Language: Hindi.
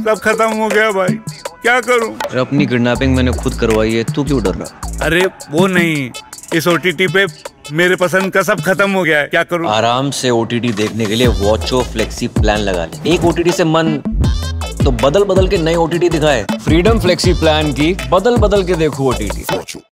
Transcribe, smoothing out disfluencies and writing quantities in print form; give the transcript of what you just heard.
सब खत्म हो गया भाई, क्या करूं? अपनी किडनैपिंग मैंने खुद करवाई है, तू क्यों डर रहा? अरे वो नहीं, इस OTT पे मेरे पसंद का सब खत्म हो गया है, क्या करूं? आराम से OTT देखने के लिए वॉचो फ्लेक्सी प्लान लगा ले। एक OTT से मन तो बदल बदल के नए OTT दिखाए। फ्रीडम फ्लेक्सी प्लान की बदल बदल के देखो OTT।